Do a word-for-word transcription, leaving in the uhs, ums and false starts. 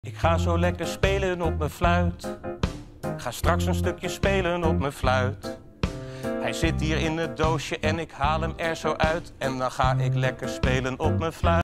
Ik ga zo lekker spelen op mijn fluit. Ga straks een stukje spelen op mijn fluit. Hij zit hier in het doosje en ik haal hem er zo uit. En dan ga ik lekker spelen op mijn fluit.